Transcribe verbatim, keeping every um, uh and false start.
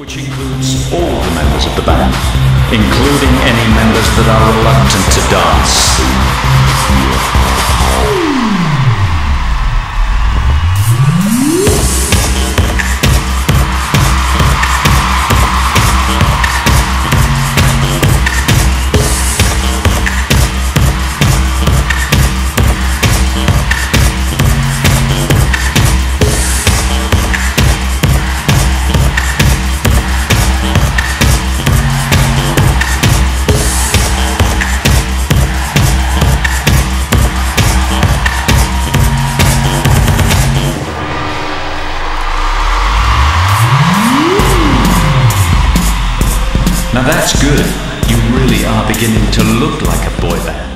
which includes all the members of the band, including any members that are reluctant to dance. Now that's good. You really are beginning to look like a boy band.